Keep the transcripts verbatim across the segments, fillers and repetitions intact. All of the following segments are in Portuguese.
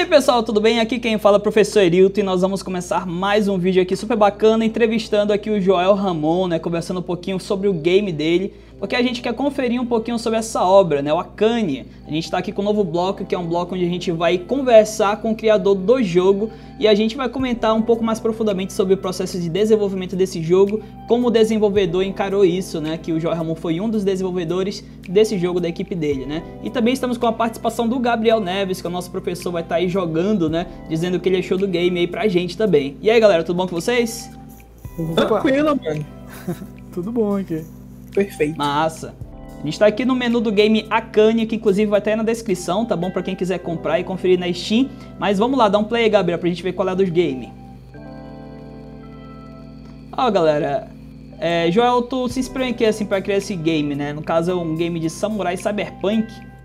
aí pessoal, tudo bem? Aqui quem fala é o professor Erilton e nós vamos começar mais um vídeo aqui super bacana, entrevistando aqui o Joel Ramon, né, conversando um pouquinho sobre o game dele, porque a gente quer conferir um pouquinho sobre essa obra, né, o Akane. A gente está aqui com um novo bloco, que é um bloco onde a gente vai conversar com o criador do jogo e a gente vai comentar um pouco mais profundamente sobre o processo de desenvolvimento desse jogo, como o desenvolvedor encarou isso, né, que o Joel Ramon foi um dos desenvolvedores desse jogo da equipe dele, né. E também estamos com a participação do Gabriel Neves, que é o nosso professor, vai estar aí jogando, né, dizendo o que ele achou do game aí pra gente também. E aí galera, tudo bom com vocês? Tranquilo, mano. Tudo bom aqui. Perfeito. Massa. A gente tá aqui no menu do game Akane, que inclusive vai estar aí na descrição, tá bom? Pra quem quiser comprar e conferir na Steam. Mas vamos lá, dá um play aí, Gabriel, pra gente ver qual é dos games. Ó, galera, é, Joel, tu se inspirou em que, assim, pra criar esse game, né? No caso é um game de samurai cyberpunk.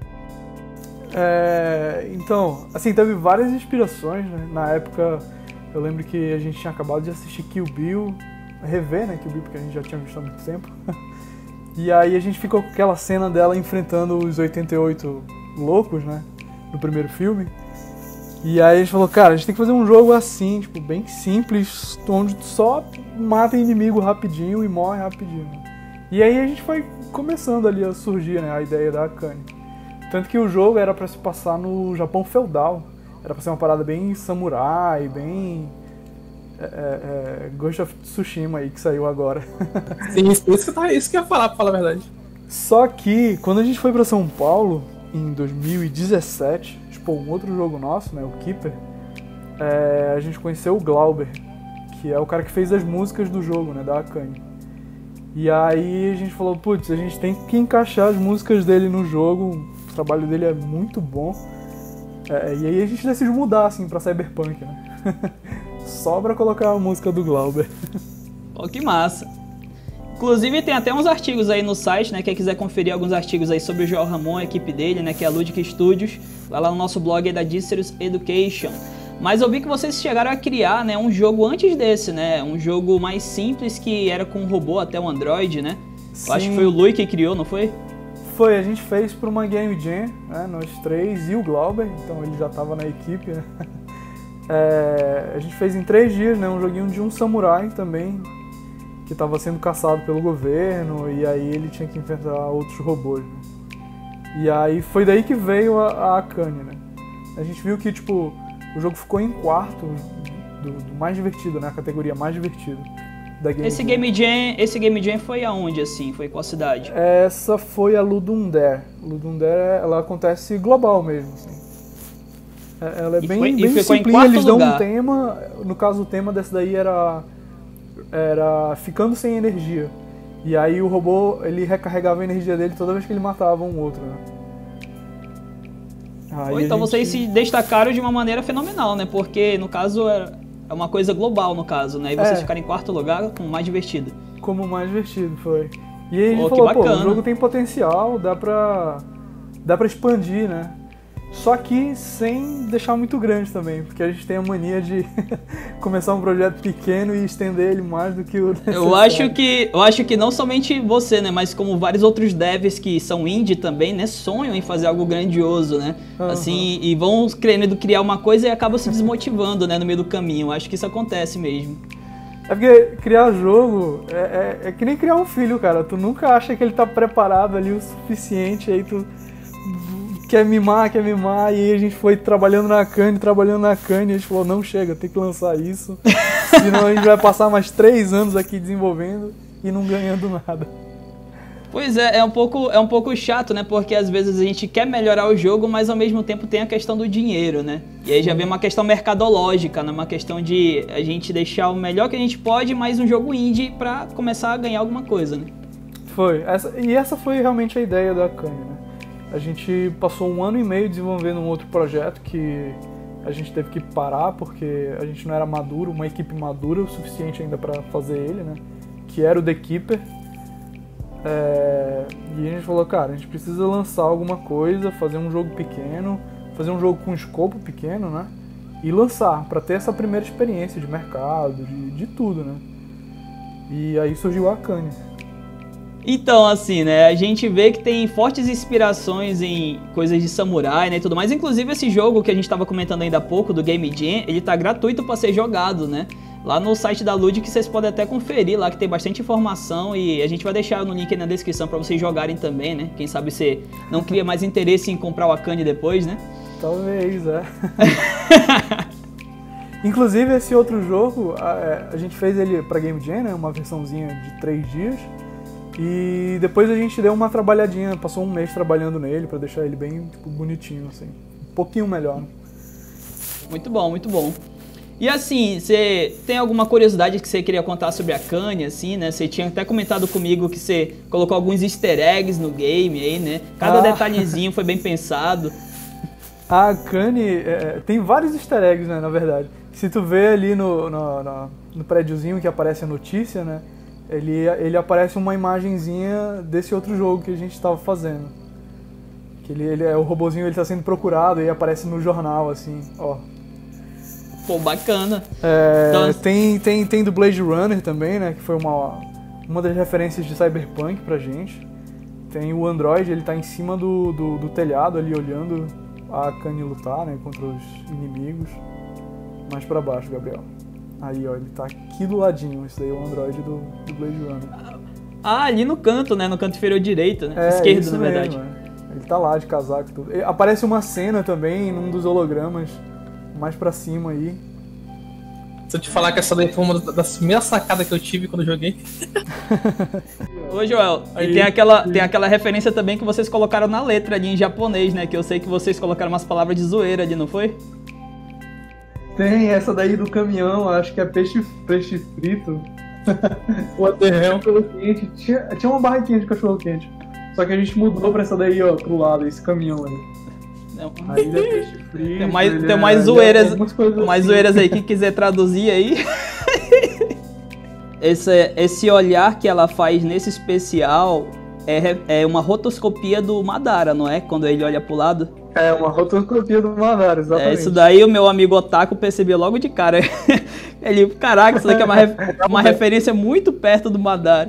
É, então, assim, teve várias inspirações, né? Na época, eu lembro que a gente tinha acabado de assistir Kill Bill, rever, né, Kill Bill, porque a gente já tinha visto há muito tempo. E aí a gente ficou com aquela cena dela enfrentando os oitenta e oito loucos, né, no primeiro filme. E aí a gente falou, cara, a gente tem que fazer um jogo assim, tipo, bem simples, onde tu só mata inimigo rapidinho e morre rapidinho. E aí a gente foi começando ali a surgir, né, a ideia da Akane. Tanto que o jogo era pra se passar no Japão feudal. Era pra ser uma parada bem samurai, bem... É, é, Ghost of Tsushima aí, que saiu agora. Sim, isso, isso, que tá, isso que eu ia falar, pra falar a verdade. Só que, quando a gente foi pra São Paulo, em dois mil e dezessete, tipo, um outro jogo nosso, né, o Keeper, é, a gente conheceu o Glauber, que é o cara que fez as músicas do jogo, né, da Akane. E aí a gente falou, putz, a gente tem que encaixar as músicas dele no jogo, o trabalho dele é muito bom. É, e aí a gente decidiu mudar, assim, pra Cyberpunk, né. Só pra colocar a música do Glauber. Pô, que massa. Inclusive tem até uns artigos aí no site, né, quem quiser conferir alguns artigos aí sobre o Joel Ramon, a equipe dele, né, que é a Ludic Studios, vai lá no nosso blog aí da Dicerus Education. Mas eu vi que vocês chegaram a criar, né, um jogo antes desse, né, um jogo mais simples que era com um robô até um Android, né? Sim. Eu acho que foi o Lui que criou, não foi? Foi, a gente fez por uma Game Jam, né, nós três e o Glauber, então ele já tava na equipe, né? É, a gente fez em três dias, né, um joguinho de um samurai também, que estava sendo caçado pelo governo, e aí ele tinha que enfrentar outros robôs, né? E aí foi daí que veio a, a Akane, né? A gente viu que, tipo, o jogo ficou em quarto do, do mais divertido, né, a categoria mais divertida da Game Esse Jam. Game Jam, esse Game Jam foi aonde, assim? Foi qual cidade? Essa foi a Ludum Dare. Ludum Dare, ela acontece global mesmo, assim. Ela é E bem, foi- e bem ficou em simplinha, quarto eles dão lugar. um tema, no caso o tema dessa daí era, era ficando sem energia. E aí o robô, ele recarregava a energia dele toda vez que ele matava um outro, né? Aí Ou então a gente- vocês se destacaram de uma maneira fenomenal, né? Porque no caso é é uma coisa global, no caso, né? E vocês É. ficaram em quarto lugar com o mais divertido. Como o mais divertido, foi. E aí a gente Pô, que falou, pô, bacana. o jogo tem potencial, dá pra, dá pra expandir, né? Só que sem deixar muito grande também, porque a gente tem a mania de começar um projeto pequeno e estender ele mais do que o necessário. Eu acho que, eu acho que não somente você, né? Mas como vários outros devs que são indie também, né? Sonham em fazer algo grandioso, né? Aham. Assim, e vão querendo criar uma coisa e acabam se desmotivando, né? No meio do caminho. Eu acho que isso acontece mesmo. É porque criar jogo é, é, é que nem criar um filho, cara. Tu nunca acha que ele tá preparado ali o suficiente, aí tu quer mimar, quer mimar, e aí a gente foi trabalhando na Akane, trabalhando na Akane, e a gente falou, não chega, tem que lançar isso, senão a gente vai passar mais três anos aqui desenvolvendo e não ganhando nada. Pois é, é um pouco, é um pouco chato, né? Porque às vezes a gente quer melhorar o jogo, mas ao mesmo tempo tem a questão do dinheiro, né? E aí já vem uma questão mercadológica, né? Uma questão de a gente deixar o melhor que a gente pode, mas um jogo indie pra começar a ganhar alguma coisa, né? Foi, essa, e essa foi realmente a ideia da Akane, né? A gente passou um ano e meio desenvolvendo um outro projeto que a gente teve que parar porque a gente não era maduro, uma equipe madura o suficiente ainda para fazer ele, né? Que era o The Keeper. É... E a gente falou, cara, a gente precisa lançar alguma coisa, fazer um jogo pequeno, fazer um jogo com escopo pequeno, né? E lançar, para ter essa primeira experiência de mercado, de, de tudo, né? E aí surgiu a Akane. Então, assim, né, a gente vê que tem fortes inspirações em coisas de samurai, né, e tudo mais. Inclusive, esse jogo que a gente tava comentando ainda há pouco, do Game Jam, ele tá gratuito pra ser jogado, né? Lá no site da Ludic, que vocês podem até conferir lá, que tem bastante informação, e a gente vai deixar no link aí na descrição pra vocês jogarem também, né? Quem sabe você não cria mais interesse em comprar o Akane depois, né? Talvez, é. Inclusive, esse outro jogo, a, a gente fez ele pra Game Jam, né? Uma versãozinha de três dias. E depois a gente deu uma trabalhadinha, passou um mês trabalhando nele pra deixar ele bem tipo, bonitinho, assim. Um pouquinho melhor. Muito bom, muito bom. E assim, você tem alguma curiosidade que você queria contar sobre a Akane, assim, né? Você tinha até comentado comigo que você colocou alguns easter eggs no game aí, né? Cada ah. detalhezinho foi bem pensado. A Akane é, tem vários easter eggs, né, na verdade. Se tu vê ali no, no, no, no prédiozinho que aparece a notícia, né? Ele, ele aparece uma imagenzinha desse outro jogo que a gente estava fazendo. Que ele, ele é o robozinho, ele tá sendo procurado e aparece no jornal, assim, ó. Pô, bacana. É, então... tem, tem, tem do Blade Runner também, né? Que foi uma, uma das referências de Cyberpunk pra gente. Tem o Android, ele tá em cima do, do, do telhado ali, olhando a Akane lutar, né? Contra os inimigos. Mais pra baixo, Gabriel. Aí, ó, ele tá aqui do ladinho. Esse daí é o Android do, do Blade Runner. Ah, ali no canto, né? No canto inferior direito, né? É, esquerdo, na verdade. Mesmo, é. Ele tá lá de casaco e tudo. E aparece uma cena também, num dos hologramas, mais pra cima aí. Se eu te falar que essa daí foi uma das primeiras sacadas que eu tive quando eu joguei. Ô, Joel, aí, e tem aquela, tem aquela referência também que vocês colocaram na letra ali em japonês, né? Que eu sei que vocês colocaram umas palavras de zoeira ali, não foi? Tem essa daí do caminhão, acho que é peixe, peixe frito. What the hell? Cachorro quente. Tinha, tinha uma barraquinha de cachorro quente. Só que a gente mudou pra essa daí, ó, pro lado, esse caminhão aí. Não. Aí ele é peixe frito. Tem mais, tem é, mais zoeiras, é mais assim. zoeiras aí, quem quiser traduzir aí. esse, esse olhar que ela faz nesse especial é, é uma rotoscopia do Madara, não é? Quando ele olha pro lado. É, uma rotoscopia do Madara, exatamente. É, isso daí o meu amigo Otaku percebeu logo de cara. Ele, caraca, isso daqui é uma, ref, uma referência muito perto do Madara.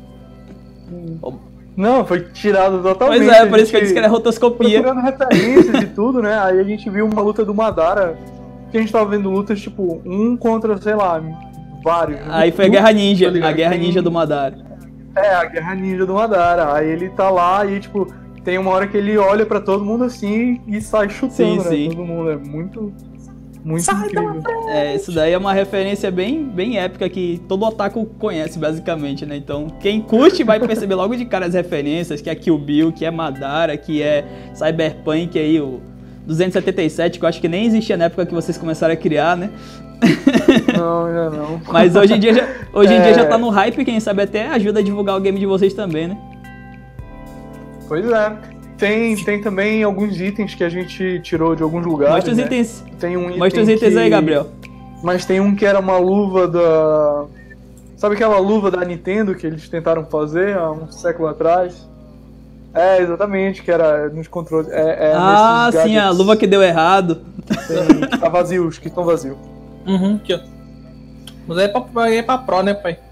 Não, foi tirado totalmente. Pois é, por isso que eu disse que era rotoscopia. Procurando referências e tudo, né? Aí a gente viu uma luta do Madara, que a gente tava vendo lutas, tipo, um contra, sei lá, vários. Aí foi a Guerra Ninja, a Guerra Ninja do Madara. É, a Guerra Ninja do Madara. Aí ele tá lá e, tipo, tem uma hora que ele olha pra todo mundo assim e sai chutando, sim, né? Sim. Todo mundo, é muito... Muito Sai incrível. É, isso daí é uma referência bem, bem épica que todo otaku conhece, basicamente, né? Então, quem curte vai perceber logo de cara as referências, que é Kill Bill, que é Madara, que é Cyberpunk aí, o duzentos e setenta e sete, que eu acho que nem existia na época que vocês começaram a criar, né? Não, já não. Mas hoje em dia já, hoje em é... dia já tá no hype, quem sabe até ajuda a divulgar o game de vocês também, né? Pois é. Tem, tem também alguns itens que a gente tirou de alguns lugares. Mostra os né? itens. Tem um item Mostra os itens que... aí, Gabriel. Mas tem um que era uma luva da... Sabe aquela luva da Nintendo que eles tentaram fazer há um século atrás? É, exatamente, que era nos controles. É, é ah, sim, a luva que deu errado. Tem, que tá vazio, os que estão vazios. Uhum, aqui ó. Mas aí é pra, aí é pra pro, né, pai?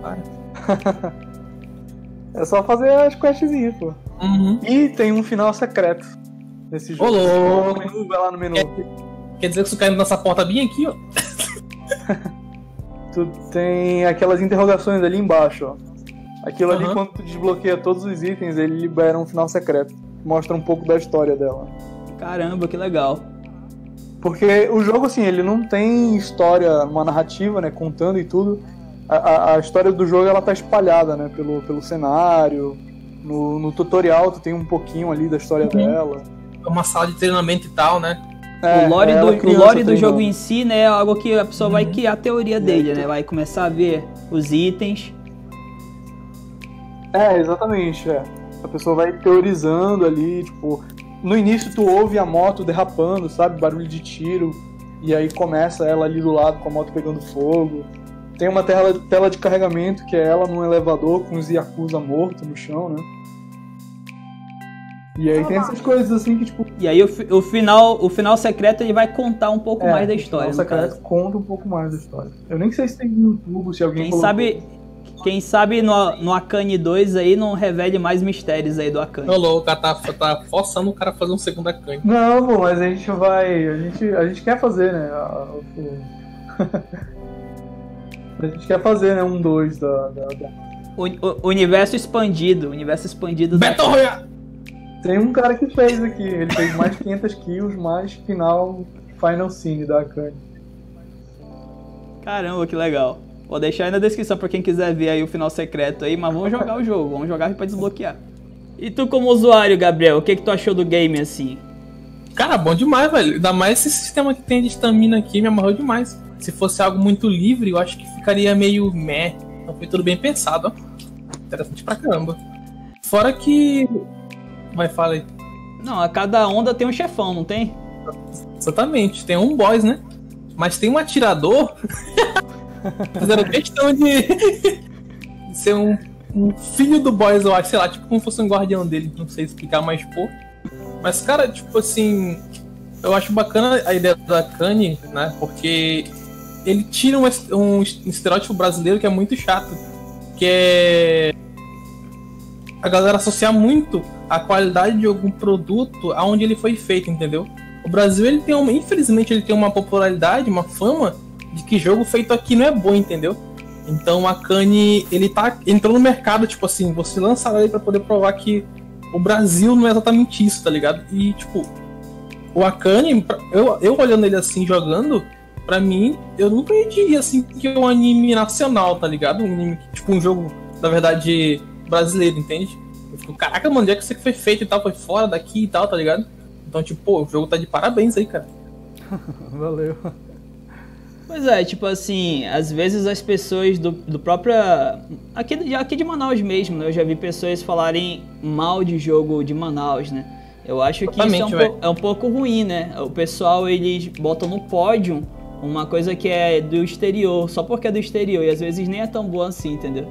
É só fazer as questzinhas, pô. Uhum. E tem um final secreto nesse jogo. Olô! Menu, vai lá no menu. Quer, quer dizer que você cai nessa porta bem aqui, ó. Tu tem aquelas interrogações ali embaixo, ó. Aquilo uhum. ali, quando tu desbloqueia todos os itens, ele libera um final secreto. Mostra um pouco da história dela. Caramba, que legal. Porque o jogo, assim, ele não tem história, uma narrativa, né, contando e tudo. A, a, a história do jogo, ela tá espalhada, né, pelo, pelo cenário. No, no tutorial, tu tem um pouquinho ali da história uhum. dela. É uma sala de treinamento e tal, né? É, o lore, é do, o lore do jogo treinando. em si, né, é algo que a pessoa uhum. vai criar a teoria dele, é, né? Vai começar a ver os itens. É, exatamente, é. A pessoa vai teorizando ali, tipo... No início tu ouve a moto derrapando, sabe? Barulho de tiro. E aí começa ela ali do lado com a moto pegando fogo. Tem uma tela, tela de carregamento, que é ela num elevador com os Yakuza mortos no chão, né? E aí tem essas coisas assim que, tipo... E aí o, o, final, o final secreto ele vai contar um pouco é, mais da história, o final secreto conta um pouco mais da história. Eu nem sei se tem no YouTube, se alguém Quem colocou. sabe... Quem sabe no, no Akane dois aí não revele mais mistérios aí do Akane. Ô, louco, o cara tá, tá forçando o cara a fazer um segundo Akane. Não, pô, mas a gente vai. A gente, a gente quer fazer, né? A, o... a gente quer fazer, né? Um dois da. da, da... O, o universo expandido. Universo expandido Battle Royale! Tem um cara que fez aqui. Ele fez mais de quinhentas kills, mais final Final Scene da Akane. Caramba, que legal. Vou deixar aí na descrição pra quem quiser ver aí o final secreto aí, mas vamos jogar o jogo, vamos jogar pra desbloquear. E tu como usuário, Gabriel, o que que tu achou do game assim? Cara, bom demais, velho. Ainda mais esse sistema que tem de estamina aqui, me amarrou demais. Se fosse algo muito livre, eu acho que ficaria meio meh. Então foi tudo bem pensado, ó. Interessante pra caramba. Fora que... Vai, fala aí. Não, a cada onda tem um chefão, não tem? Exatamente, tem um boss, né? Mas tem um atirador... Fizeram questão de ser um, um filho do boss, eu acho, sei lá, tipo como fosse um guardião dele, não sei explicar mais pouco. Mas, cara, tipo assim, eu acho bacana a ideia da Akane, né, porque ele tira um, um estereótipo brasileiro que é muito chato, que é a galera associar muito a qualidade de algum produto aonde ele foi feito, entendeu? O Brasil, ele tem uma, infelizmente, ele tem uma popularidade, uma fama de que jogo feito aqui não é bom, entendeu? Então a Akane, ele tá entrando no mercado, tipo assim, você lança ele pra poder provar que o Brasil não é exatamente isso, tá ligado? E, tipo, o Akane, eu, eu olhando ele assim, jogando, pra mim, eu nunca diria, assim, que é um anime nacional, tá ligado? Um anime, tipo, um jogo, na verdade, brasileiro, entende? Eu fico, caraca, mano, onde é que isso aqui foi feito e tal, foi fora daqui e tal, tá ligado? Então, tipo, pô, o jogo tá de parabéns aí, cara. Valeu. Pois é, tipo assim, às vezes as pessoas do, do próprio... Aqui, de- aqui de Manaus mesmo, né? Eu já vi pessoas falarem mal de jogo de Manaus, né? Eu acho que isso é um, Totalmente, velho. po- é um pouco ruim, né? O pessoal, eles botam no pódio uma coisa que é do exterior, só porque é do exterior, e às vezes nem é tão boa assim, entendeu?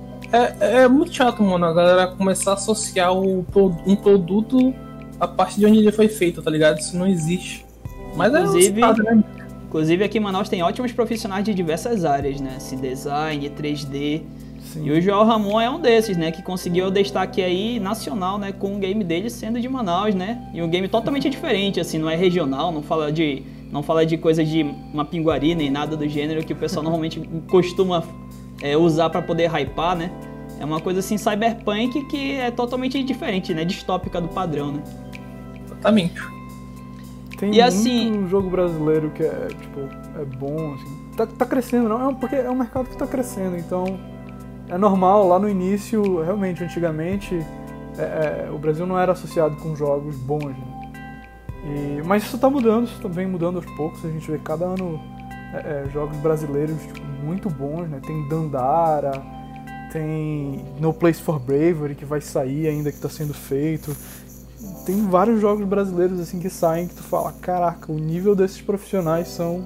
É, é muito chato, mano, a galera começar a associar o, pro- um produto a parte de onde ele foi feito, tá ligado? Isso não existe. Mas Inclusive- é um né? Inclusive aqui em Manaus tem ótimos profissionais de diversas áreas, né? Se design, três D. Sim. E o Joel Ramon é um desses, né? Que conseguiu o destaque aí nacional, né? Com o game dele sendo de Manaus, né? E um game totalmente diferente, assim, não é regional, não fala de, não fala de coisa de Mapinguari nem nada do gênero que o pessoal normalmente costuma é, usar pra poder hypar, né? É uma coisa assim cyberpunk que é totalmente diferente, né? Distópica do padrão, né? Exatamente. Tem E muito assim- jogo brasileiro que é, tipo, é bom, assim. Tá, tá crescendo, não? É um- porque é um mercado que tá crescendo, então é normal. Lá no início, realmente, antigamente, é, é, o Brasil não era associado com jogos bons, né? E, mas isso tá mudando, isso tá bem mudando aos poucos. A gente vê cada ano é, é, jogos brasileiros tipo, muito bons, né? Tem Dandara, tem No Place for Bravery, que vai sair ainda, que tá sendo feito. Tem vários jogos brasileiros assim que saem que tu fala, caraca, o nível desses profissionais são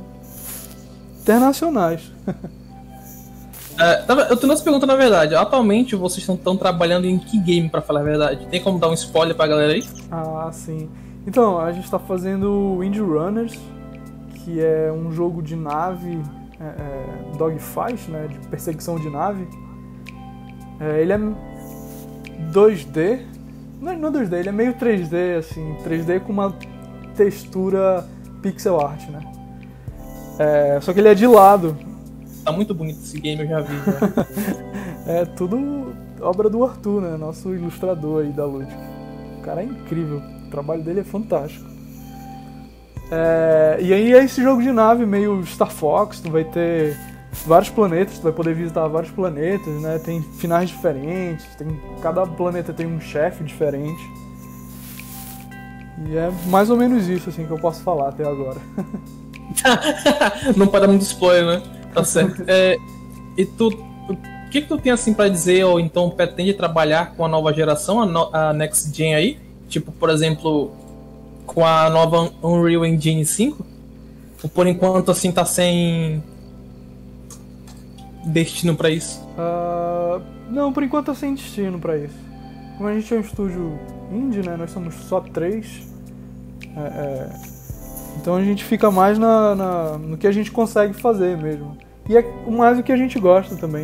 internacionais. É, tá- eu tenho essa pergunta na verdade. Atualmente vocês estão trabalhando em que game, pra falar a verdade? Tem como dar um spoiler pra galera aí? Ah, sim. Então, a gente tá fazendo Wind Runners, que é um jogo de nave, é, é, dogfight, né, de perseguição de nave. É, ele é dois D, não é, não é dois D, ele é meio três D, assim, três D com uma textura pixel art, né. É, só que ele é de lado. Tá muito bonito esse game, eu já vi. Já. É tudo obra do Arthur, né, nosso ilustrador aí da Lúdica. O cara é incrível, o trabalho dele é fantástico. É, e aí é esse jogo de nave meio Star Fox, tu vai ter vários planetas, tu vai poder visitar vários planetas, né? Tem finais diferentes, tem, cada planeta tem um chefe diferente. E é mais ou menos isso assim que eu posso falar até agora. Não pode dar muito spoiler, né? Tá certo. É, e tu, o que que tu tem assim pra dizer, ou então pretende trabalhar com a nova geração, a, no- a Next Gen aí? Tipo, por exemplo, com a nova Unreal Engine cinco? Ou por enquanto assim tá sem destino pra isso? Ah, não, por enquanto eu sem destino pra isso. Como a gente é um estúdio indie, né? Nós somos só três. É, é, então a gente fica mais na, na- no que a gente consegue fazer mesmo. E é mais o que a gente gosta também.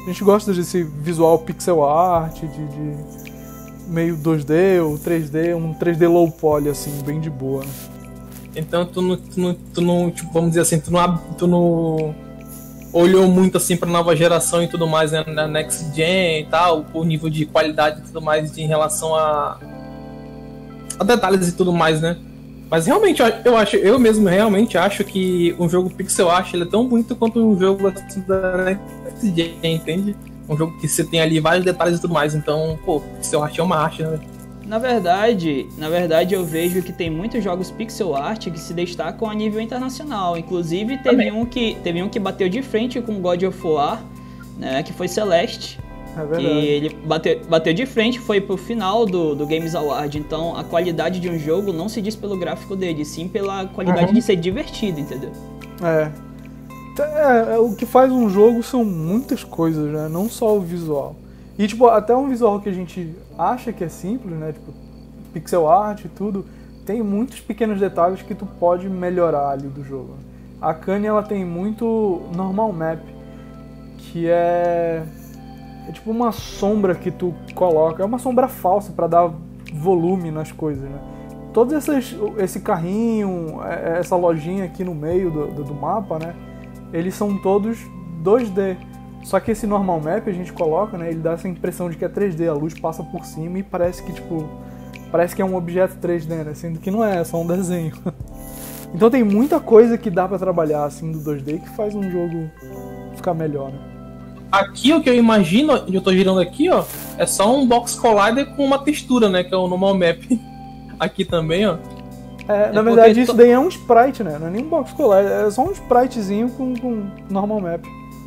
A gente gosta desse visual pixel art, de, de meio dois D ou três D, um três D low poly, assim, bem de boa, né? Então tu não, tu não, tu não tipo, vamos dizer assim, tu não, tu não olhou muito assim pra nova geração e tudo mais, né, na Next Gen e tal, o nível de qualidade e tudo mais em relação a, a detalhes e tudo mais, né? Mas realmente, eu acho, eu mesmo realmente acho que um jogo pixel art ele é tão bonito quanto um jogo assim, da Next Gen, entende? Um jogo que você tem ali vários detalhes e tudo mais, então, pô, pixel art é uma arte, né? Na verdade, na verdade eu vejo que tem muitos jogos pixel art que se destacam a nível internacional. Inclusive teve um que teve um que bateu de frente com God of War, né, que foi Celeste. É verdade. Que ele bateu, bateu de frente, foi pro final do, do Games Award. Então a qualidade de um jogo não se diz pelo gráfico dele, sim pela qualidade uhum. de ser divertido, entendeu? É. É, é. O que faz um jogo são muitas coisas, né? Não só o visual. E, tipo, até um visual que a gente acha que é simples, né? Tipo, pixel art e tudo, tem muitos pequenos detalhes que tu pode melhorar ali do jogo. A Kanye, ela tem muito normal map, que é... é tipo uma sombra que tu coloca, é uma sombra falsa pra dar volume nas coisas, né? Todos esses, esse carrinho, essa lojinha aqui no meio do, do, do mapa, né? Eles são todos dois D. Só que esse normal map a gente coloca, né? Ele dá essa impressão de que é três D, a luz passa por cima e parece que, tipo, parece que é um objeto três D, né? Sendo que não é, é só um desenho. Então tem muita coisa que dá pra trabalhar, assim, do dois D que faz um jogo ficar melhor, né? Aqui o que eu imagino, eu tô girando aqui, ó, é só um box collider com uma textura, né? Que é o normal map. Aqui também, ó. É, é na verdade isso to... daí é um sprite, né? Não é nem um box collider, é só um spritezinho com, com normal map.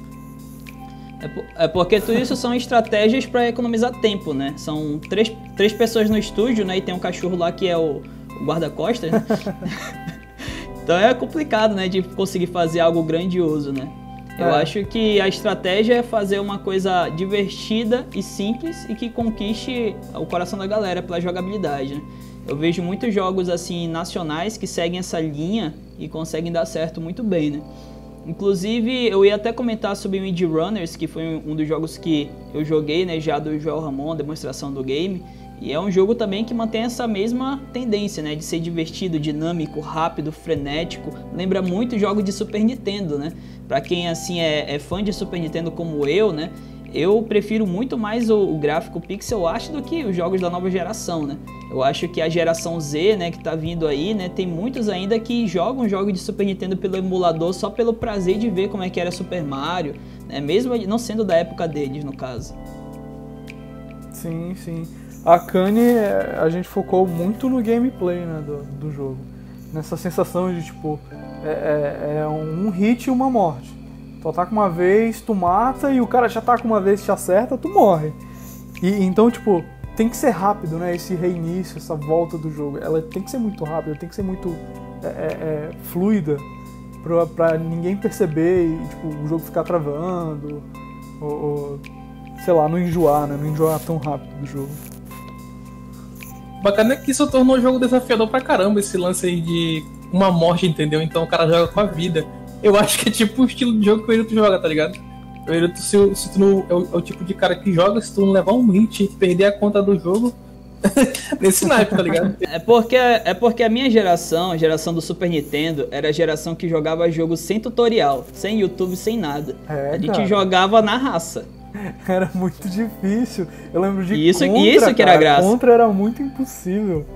É porque tudo isso são estratégias para economizar tempo, né? São três, três pessoas no estúdio, né? E tem um cachorro lá que é o, o guarda-costas, né? Então é complicado, né? De conseguir fazer algo grandioso, né? Eu é. acho que a estratégia é fazer uma coisa divertida e simples e que conquiste o coração da galera pela jogabilidade, né? Eu vejo muitos jogos assim nacionais que seguem essa linha e conseguem dar certo muito bem, né? Inclusive, eu ia até comentar sobre o Indie Runners, que foi um dos jogos que eu joguei, né, já do Joel Ramon, demonstração do game. E é um jogo também que mantém essa mesma tendência, né, de ser divertido, dinâmico, rápido, frenético. Lembra muito jogos de Super Nintendo, né? Pra quem, assim, é, é fã de Super Nintendo como eu, né, eu prefiro muito mais o, o gráfico pixel art do que os jogos da nova geração, né? Eu acho que a geração Z, né, que tá vindo aí, né, tem muitos ainda que jogam jogos de Super Nintendo pelo emulador só pelo prazer de ver como é que era Super Mario, né, mesmo não sendo da época deles, no caso. Sim, sim. A Kanye, a gente focou muito no gameplay, né, do, do jogo. Nessa sensação de, tipo, é, é, é um hit e uma morte. Tu ataca uma vez, tu mata, e o cara já ataca uma vez, te acerta, tu morre. E então, tipo, tem que ser rápido, né? Esse reinício, essa volta do jogo. Ela tem que ser muito rápida, tem que ser muito é, é, fluida pra, pra ninguém perceber e, tipo, o jogo ficar travando. Ou, ou, sei lá, não enjoar, né? Não enjoar tão rápido do jogo. Bacana é que isso tornou o jogo desafiador pra caramba, esse lance aí de uma morte, entendeu? Então o cara joga com a vida. Eu acho que é tipo o estilo de jogo que o Eruto joga, tá ligado? O Eruto, se, se tu não, é, o, é o tipo de cara que joga, se tu não levar um hit e perder a conta do jogo, nesse naipe, tá ligado? É porque, é porque a minha geração, a geração do Super Nintendo, era a geração que jogava jogo sem tutorial, sem YouTube, sem nada. É, a gente cara. jogava na raça. Era muito difícil. Eu lembro de isso, Contra, isso que era cara. a graça. Contra era muito impossível.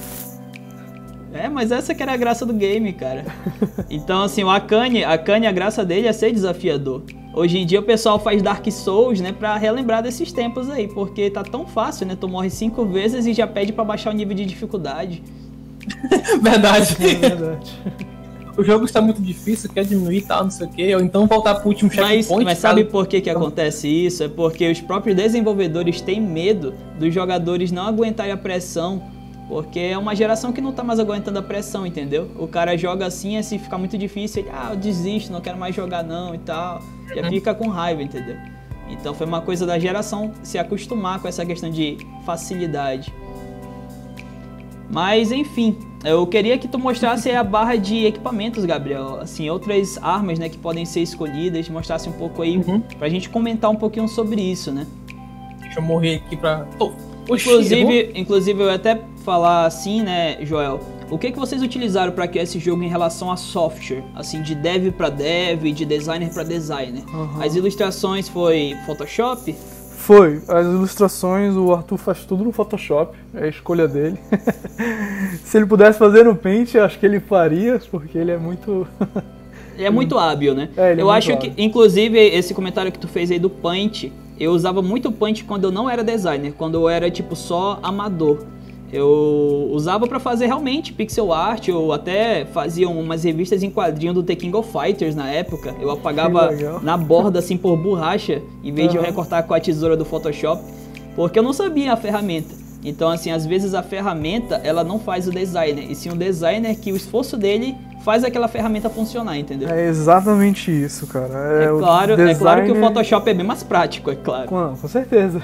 É, mas essa que era a graça do game, cara. Então, assim, o Akane, a Akane, a graça dele é ser desafiador. Hoje em dia o pessoal faz Dark Souls, né, pra relembrar desses tempos aí, porque tá tão fácil, né? Tu morre cinco vezes e já pede pra baixar o nível de dificuldade. Verdade. É verdade. O jogo está muito difícil, quer diminuir e tal, não sei o quê, ou então voltar pro último checkpoint. Mas, mas sabe caso... por que que acontece isso? É porque os próprios desenvolvedores têm medo dos jogadores não aguentarem a pressão. Porque é uma geração que não tá mais aguentando a pressão, entendeu? O cara joga assim, assim, fica muito difícil, ele, ah, eu desisto, não quero mais jogar não e tal. Já fica com raiva, entendeu? Então foi uma coisa da geração se acostumar com essa questão de facilidade. Mas enfim, eu queria que tu mostrasse aí a barra de equipamentos, Gabriel, assim, outras armas, né, que podem ser escolhidas, mostrasse um pouco aí, Uhum. pra gente comentar um pouquinho sobre isso, né? Deixa eu morrer aqui pra... Oh, oxi, Inclusive, inclusive, eu ia até falar assim, né, Joel, o que que vocês utilizaram para criar esse jogo em relação a software, assim, de dev para dev, de designer para designer? Uhum. As ilustrações foi Photoshop? Foi, as ilustrações o Arthur faz tudo no Photoshop, é a escolha dele. Se ele pudesse fazer no Paint, eu acho que ele faria, porque ele é muito... Ele é muito hábil, né? É, ele é eu muito acho hábil. que, inclusive, esse comentário que tu fez aí do Paint, eu usava muito Paint quando eu não era designer, quando eu era, tipo, só amador. Eu usava pra fazer realmente pixel art, eu até fazia umas revistas em quadrinho do The King of Fighters na época. Eu apagava legal. na borda, assim, por borracha, em vez de eu Aham. recortar com a tesoura do Photoshop, porque eu não sabia a ferramenta. Então, assim, às vezes a ferramenta, ela não faz o designer, e sim o designer que o esforço dele faz aquela ferramenta funcionar, entendeu? É exatamente isso, cara. É, o claro, é claro que o designer- Photoshop é bem mais prático, é claro. Com, com certeza.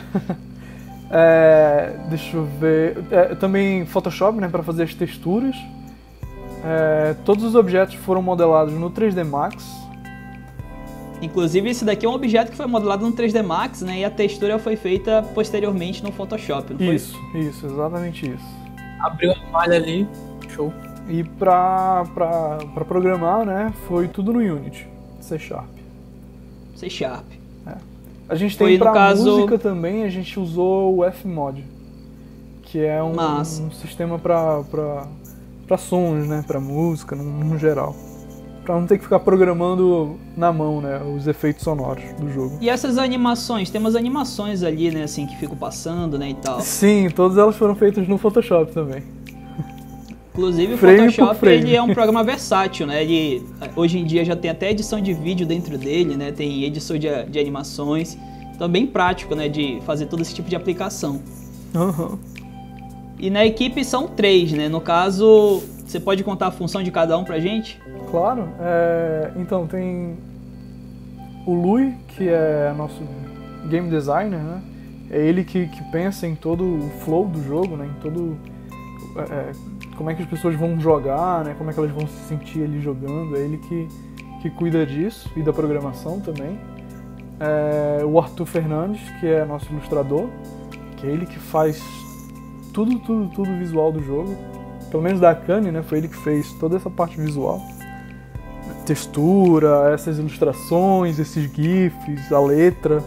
É, deixa eu ver. É, também Photoshop, né, para fazer as texturas. É, todos os objetos foram modelados no três D Max. Inclusive, esse daqui é um objeto que foi modelado no três D Max, né? E a textura foi feita posteriormente no Photoshop, não foi? Isso, isso, exatamente isso. Abriu a malha ali, show. E pra, pra, pra programar, né, foi tudo no Unity, C Sharp. C Sharp. A gente Foi, tem no pra caso- música também, a gente usou o Fmod, que é um, Massa. um sistema pra, pra, pra sons, né, pra música, no, no geral. Pra não ter que ficar programando na mão, né, os efeitos sonoros do jogo. E essas animações, tem umas animações ali, né, assim, que ficam passando, né, e tal. Sim, todas elas foram feitas no Photoshop também. Inclusive, o Frame por Photoshop, frame. ele é um programa versátil, né? Ele, hoje em dia já tem até edição de vídeo dentro dele, né? Tem edição de, de animações. Então, bem prático, né? De fazer todo esse tipo de aplicação. Aham. E na equipe são três, né? No caso, você pode contar a função de cada um pra gente? Claro. É, então, tem o Lui, que é nosso game designer, né? É ele que, que pensa em todo o flow do jogo, né? Em todo... é, como é que as pessoas vão jogar, né? Como é que elas vão se sentir ali jogando. É ele que, que cuida disso e da programação também. É, o Arthur Fernandes, que é nosso ilustrador, que é ele que faz tudo, tudo, tudo visual do jogo. Pelo menos da Akane, né? Foi ele que fez toda essa parte visual. Textura, essas ilustrações, esses GIFs, a letra.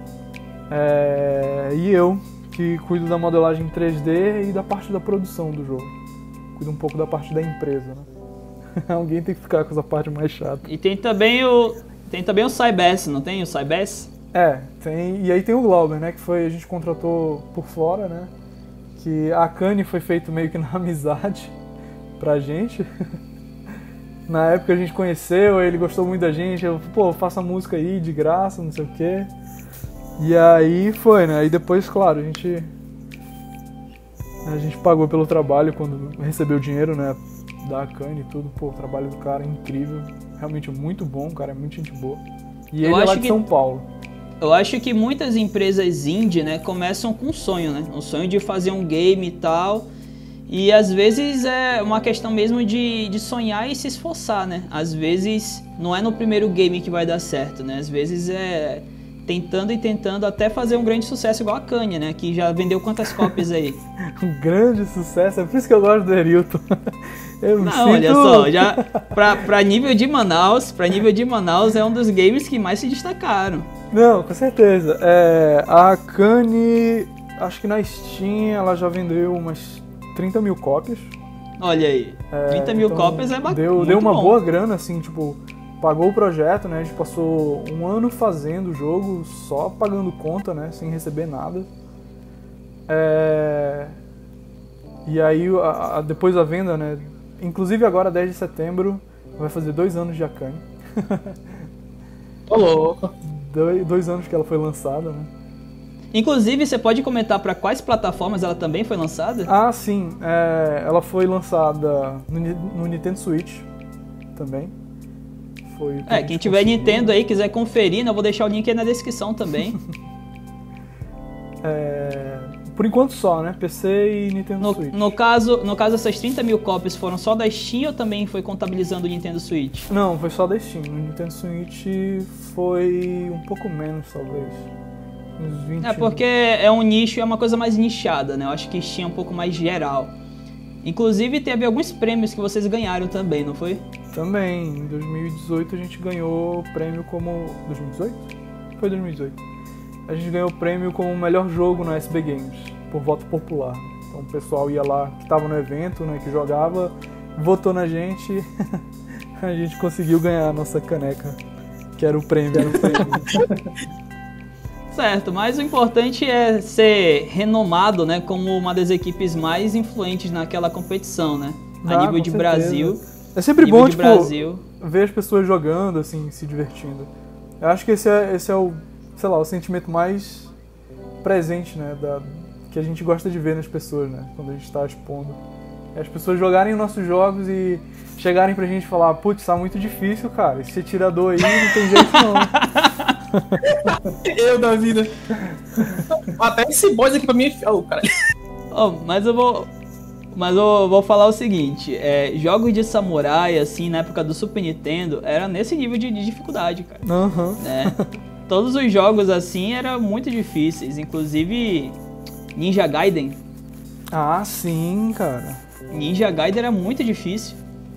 É, e eu, que cuido da modelagem três D e da parte da produção do jogo. Cuido um pouco da parte da empresa, né? Alguém tem que ficar com essa parte mais chata. E tem também o... Tem também o Cybes, não tem o Cybes? É, tem, e aí tem o Glauber, né? Que foi, a gente contratou por fora, né? Que a Akane foi feito meio que na amizade pra gente. Na época a gente conheceu, ele gostou muito da gente, eu, pô, faça música aí de graça, não sei o quê. E aí foi, né? Aí depois, claro, a gente a gente pagou pelo trabalho quando recebeu o dinheiro, né, da Akane e tudo. Pô, o trabalho do cara é incrível, realmente muito bom, o cara é muito gente boa. E Eu ele é lá acho de que- São Paulo. Eu acho que muitas empresas indie, né, começam com um sonho, né? Um sonho de fazer um game e tal. E às vezes é uma questão mesmo de, de sonhar e se esforçar, né? Às vezes não é no primeiro game que vai dar certo, né? Às vezes é tentando e tentando até fazer um grande sucesso igual a Akane, né? Que já vendeu quantas cópias aí? Um grande sucesso, é por isso que eu gosto do Erilton. Eu me Não, sinto... olha só, já pra, pra nível de Manaus, pra nível de Manaus é um dos games que mais se destacaram. Não, com certeza. É, a Akane, acho que na Steam ela já vendeu umas trinta mil cópias. Olha aí, trinta mil Então, cópias é bacana. Deu, deu uma boa grana, assim, tipo, pagou o projeto, né? A gente passou um ano fazendo o jogo, só pagando conta, né? Sem receber nada. É, e aí, a, a, depois da venda, né? Inclusive agora, dez de setembro, vai fazer dois anos de Akane. Tô louco. Dois, dois anos que ela foi lançada, né? Inclusive, você pode comentar para quais plataformas ela também foi lançada? Ah, sim. É, ela foi lançada no, Ni- no Nintendo Switch também. Foi o que a É, gente quem tiver conseguiu. Nintendo aí, quiser conferir, né, eu vou deixar o link aí na descrição também. É, Por enquanto só, né? P C e Nintendo No, Switch. no, caso, no caso, essas trinta mil cópias foram só da Steam ou também foi contabilizando o Nintendo Switch? Não, foi só da Steam. O Nintendo Switch foi um pouco menos, talvez. Uns vinte. É porque é um nicho, é uma coisa mais nichada, né? Eu acho que Steam é um pouco mais geral. Inclusive, teve alguns prêmios que vocês ganharam também, não foi? Também. Em dois mil e dezoito a gente ganhou o prêmio como... dois mil e dezoito? Foi dois mil e dezoito. A gente ganhou o prêmio como o melhor jogo na S B Games, por voto popular. Então o pessoal ia lá, que estava no evento, né, que jogava, votou na gente, a gente conseguiu ganhar a nossa caneca, que era o prêmio. Era o prêmio. Certo, mas o importante é ser renomado, né, como uma das equipes mais influentes naquela competição, né? A Ah, nível com de certeza. Brasil. É sempre nível bom, de tipo, Brasil. ver as pessoas jogando, assim, se divertindo. Eu acho que esse é, esse é o, sei lá, o sentimento mais presente, né, da, que a gente gosta de ver nas pessoas, né, quando a gente está expondo. É as pessoas jogarem os nossos jogos e chegarem pra gente e falar, putz, tá muito difícil, cara, esse atirador aí não tem jeito não. Eu da vida. Até esse boss aqui pra mim é... Oh, cara. Oh, mas eu vou... Mas eu vou falar o seguinte, é, jogos de samurai, assim, na época do Super Nintendo, era nesse nível de, de dificuldade, cara. Uhum. Né? Todos os jogos, assim, eram muito difíceis, inclusive Ninja Gaiden. Ah, sim, cara. Ninja Gaiden era muito difícil.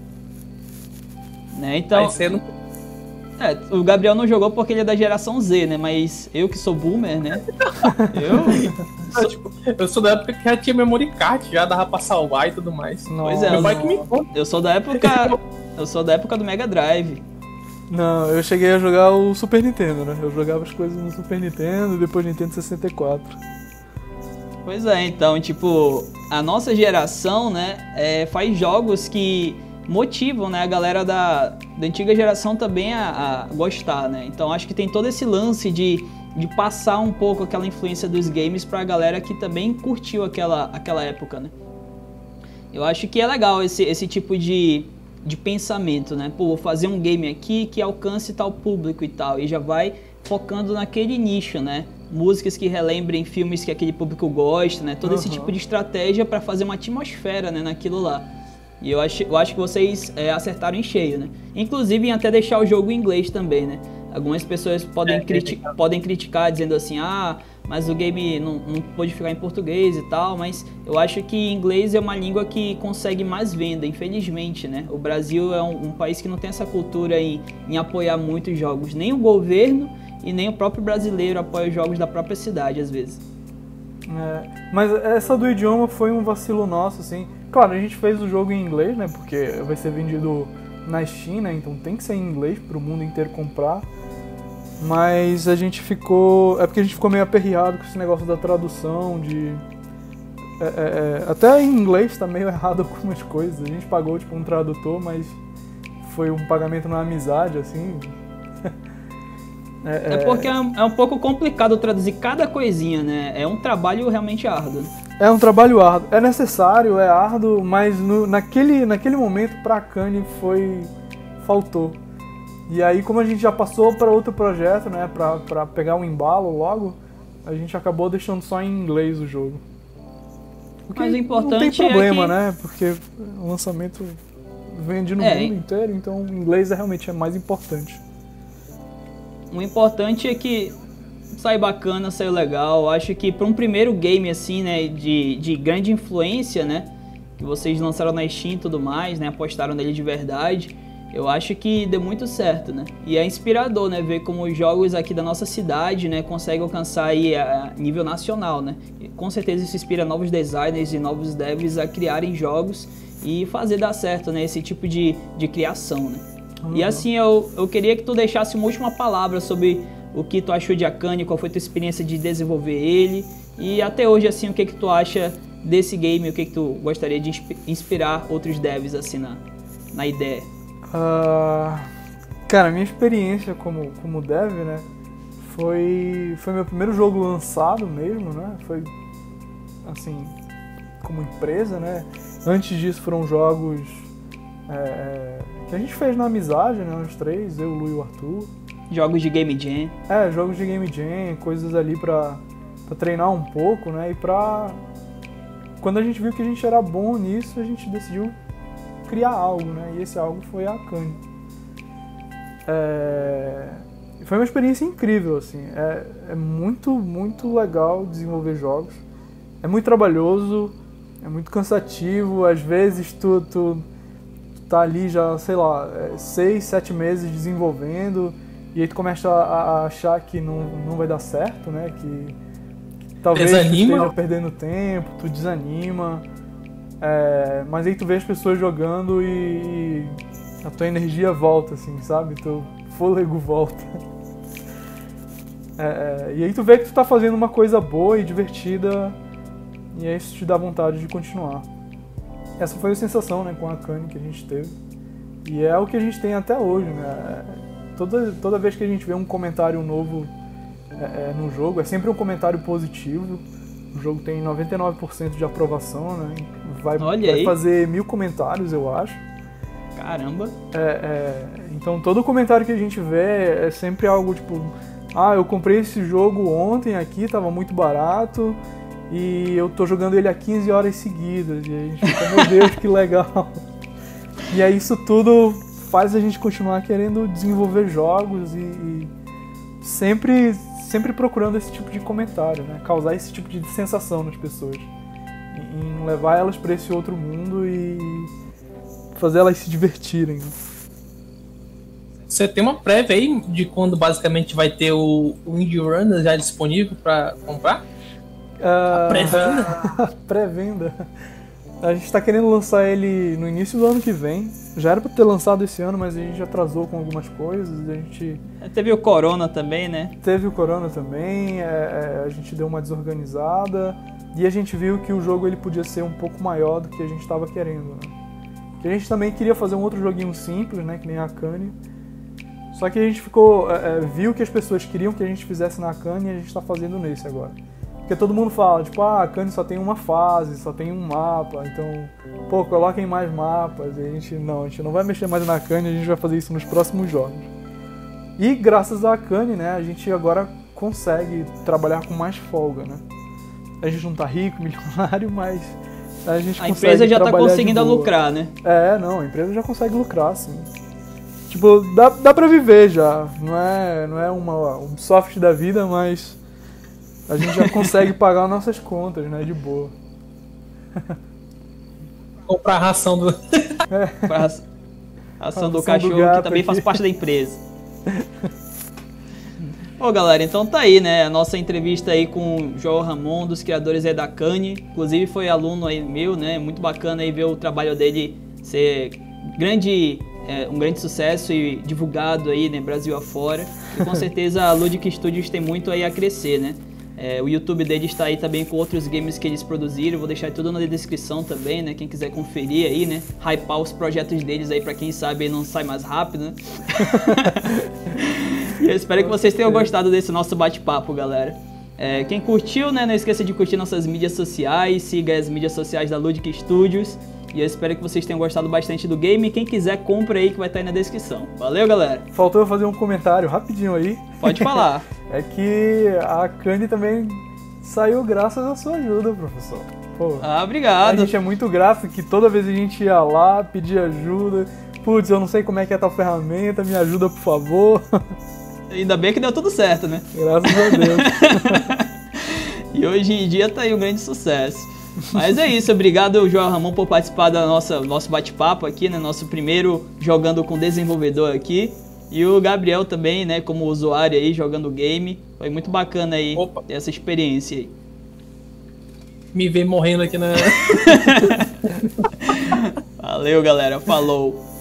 Né? Então, Aí você não... é, o Gabriel não jogou porque ele é da geração Z, né? Mas eu que sou boomer, né? Eu... Eu, tipo, eu sou da época que já tinha memory card, já dava pra salvar e tudo mais. Pois é, Meu eu, pai que me conta. eu sou da época... Eu sou da época do Mega Drive. Não, eu cheguei a jogar o Super Nintendo, né? Eu jogava as coisas no Super Nintendo e depois Nintendo sessenta e quatro. Pois é, então, tipo, a nossa geração, né, é, faz jogos que motivam, né, a galera da, da antiga geração também a, a gostar, né? Então acho que tem todo esse lance de, de passar um pouco aquela influência dos games pra galera que também curtiu aquela, aquela época, né? Eu acho que é legal esse, esse tipo de, de pensamento, né? Pô, vou fazer um game aqui que alcance tal público e tal, e já vai focando naquele nicho, né? Músicas que relembrem filmes que aquele público gosta, né? Todo uhum. esse tipo de estratégia pra fazer uma atmosfera, né, naquilo lá. E eu acho, eu acho que vocês é, acertaram em cheio, né? Inclusive em até deixar o jogo em inglês também, né? Algumas pessoas podem, é, criti é podem criticar dizendo assim, ah, mas o game não, não pode ficar em português e tal, mas eu acho que inglês é uma língua que consegue mais venda, infelizmente, né? O Brasil é um, um país que não tem essa cultura em, em apoiar muitos jogos, nem o governo e nem o próprio brasileiro apoia os jogos da própria cidade, às vezes. É, mas essa do idioma foi um vacilo nosso, assim. Claro, a gente fez o jogo em inglês, né? Porque vai ser vendido na Steam, né? Então tem que ser em inglês para o mundo inteiro comprar. Mas a gente ficou... É porque a gente ficou meio aperreado com esse negócio da tradução, de... É, é, é, até em inglês tá meio errado algumas coisas. A gente pagou, tipo, um tradutor, mas foi um pagamento na amizade, assim... É, é porque é um, é um pouco complicado traduzir cada coisinha, né? É um trabalho realmente árduo. É um trabalho árduo. É necessário, é árduo, mas no, naquele, naquele momento pra Akane foi... faltou. E aí, como a gente já passou para outro projeto, né, pra, pra pegar um embalo logo, a gente acabou deixando só em inglês o jogo. Porque mas o importante não tem problema, é que... né? Porque o lançamento vende no é, mundo inteiro, então o inglês é realmente é mais importante. O importante é que sai bacana, saiu legal. Acho que para um primeiro game assim, né, de, de grande influência, né, que vocês lançaram na Steam e tudo mais, né, apostaram nele de verdade, eu acho que deu muito certo, né. E é inspirador, né, ver como os jogos aqui da nossa cidade, né, conseguem alcançar aí a nível nacional, né. E com certeza isso inspira novos designers e novos devs a criarem jogos e fazer dar certo, né, esse tipo de, de criação, né. Uhum. E assim, eu, eu queria que tu deixasse uma última palavra sobre o que tu achou de Akane, qual foi a tua experiência de desenvolver ele, e até hoje, assim, o que que tu acha desse game, o que que tu gostaria de inspirar outros devs, assim, na, na ideia? Uh, cara, minha experiência como, como dev, né, foi, foi meu primeiro jogo lançado mesmo, né, foi, assim, como empresa, né, antes disso foram jogos... É, que a gente fez na amizade, né, os três, eu, o Lu e o Arthur. Jogos de Game Jam. É, jogos de Game Jam, coisas ali pra, pra treinar um pouco, né? E pra... Quando a gente viu que a gente era bom nisso, a gente decidiu criar algo, né? E esse algo foi a Akane. É... Foi uma experiência incrível, assim. É, é muito, muito legal desenvolver jogos. É muito trabalhoso, é muito cansativo. Às vezes tu, tu, tu tá ali já, sei lá, é, seis, sete meses desenvolvendo e aí tu começa a, a achar que não, não vai dar certo, né? Que, que talvez tu esteja perdendo tempo, tu desanima. É, mas aí tu vê as pessoas jogando e, e a tua energia volta, assim, sabe? Teu fôlego volta. É, e aí tu vê que tu tá fazendo uma coisa boa e divertida e aí isso te dá vontade de continuar. Essa foi a sensação, né, com a Akane que a gente teve. E é o que a gente tem até hoje, né? Toda, toda vez que a gente vê um comentário novo é, é, no jogo, é sempre um comentário positivo. O jogo tem noventa e nove por cento de aprovação, né? Vai, vai fazer mil comentários, eu acho. Caramba! É, é, então todo comentário que a gente vê é sempre algo tipo... Ah, eu comprei esse jogo ontem aqui, tava muito barato e eu tô jogando ele há quinze horas seguidas. E a gente fica, meu Deus, que legal. E aí isso tudo faz a gente continuar querendo desenvolver jogos e, e sempre, sempre procurando esse tipo de comentário, né? Causar esse tipo de sensação nas pessoas. Em levar elas para esse outro mundo e fazer elas se divertirem. Você tem uma prévia aí de quando basicamente vai ter o, o Indie Runner já disponível para comprar? Uh, pré-venda? Pré-venda. A gente tá querendo lançar ele no início do ano que vem. Já era pra ter lançado esse ano, mas a gente atrasou com algumas coisas. A gente... Teve o Corona também, né? Teve o Corona também, é, é, a gente deu uma desorganizada. E a gente viu que o jogo ele podia ser um pouco maior do que a gente estava querendo, né? Que a gente também queria fazer um outro joguinho simples, né? Que nem a Akane. Só que a gente ficou, é, viu que as pessoas queriam que a gente fizesse na Akane e a gente está fazendo nesse agora. Porque todo mundo fala, tipo, ah, a Akane só tem uma fase, só tem um mapa, então, pô, coloquem mais mapas. E a gente, não, a gente não vai mexer mais na Akane, a gente vai fazer isso nos próximos jogos. E graças à Akane, né, a gente agora consegue trabalhar com mais folga, né. A gente não tá rico, milionário, mas a gente a consegue empresa já tá trabalhar conseguindo lucrar, né? É, não, a empresa já consegue lucrar, sim. Tipo, dá, dá pra viver já, não é, não é uma, um soft da vida, mas a gente já consegue pagar nossas contas, né, de boa. Comprar a ração do... É. A ração, ração do cachorro, do que também aqui faz parte da empresa. Bom, galera, então tá aí, né, a nossa entrevista aí com o Joel Ramon, dos criadores aí da Akane. Inclusive foi aluno aí meu, né, muito bacana aí ver o trabalho dele ser grande... É um grande sucesso e divulgado aí, né, Brasil afora. E com certeza a Ludic Studios tem muito aí a crescer, né? É, o YouTube dele está aí também com outros games que eles produziram. Vou deixar tudo na descrição também, né? Quem quiser conferir aí, né? Hypar os projetos deles aí, pra quem sabe não sai mais rápido, né? E eu espero que vocês tenham gostado desse nosso bate-papo, galera. É, quem curtiu, né, não esqueça de curtir nossas mídias sociais, siga as mídias sociais da Ludic Studios. E eu espero que vocês tenham gostado bastante do game. Quem quiser, compra aí que vai estar aí na descrição. Valeu, galera! Faltou eu fazer um comentário rapidinho aí. Pode falar. É que a Akane também saiu graças à sua ajuda, professor. Pô, ah, obrigado. A gente é muito grato que toda vez a gente ia lá, pedir ajuda. Putz, eu não sei como é que é tal ferramenta, me ajuda, por favor. Ainda bem que deu tudo certo, né? Graças a Deus. E hoje em dia tá aí um grande sucesso. Mas é isso, obrigado, Joel Ramon, por participar do nosso bate-papo aqui, né? Nosso primeiro jogando com desenvolvedor aqui. E o Gabriel também, né, como usuário aí, jogando game. Foi muito bacana aí, Opa. essa experiência aí. Me ver morrendo aqui na... Valeu, galera. Falou.